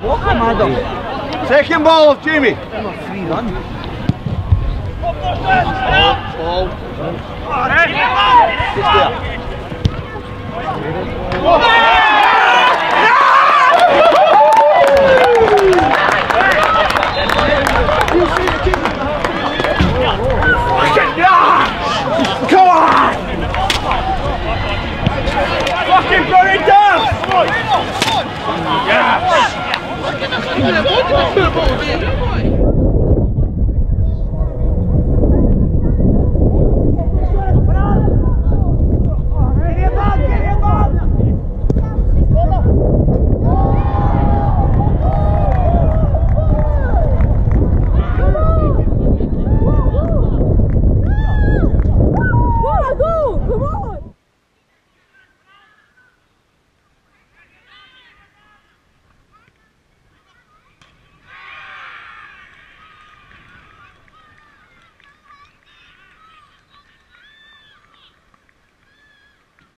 Second ball of Jimmy. Ball. Come on! Fucking put it down! Yes!